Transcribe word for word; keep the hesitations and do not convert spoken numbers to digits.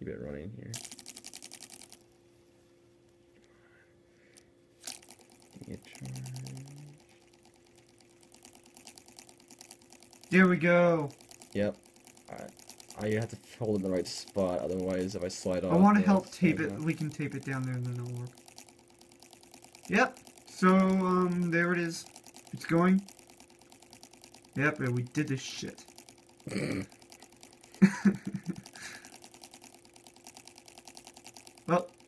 Keep it running here. Get charged. There we go. Yep. Alright. I have to hold it in the right spot, otherwise if I slide off... I want to the help tape slide it. off. We can tape it down there and then it'll work. Yep. So, um, there it is. It's going. Yep, and we did this shit. Well,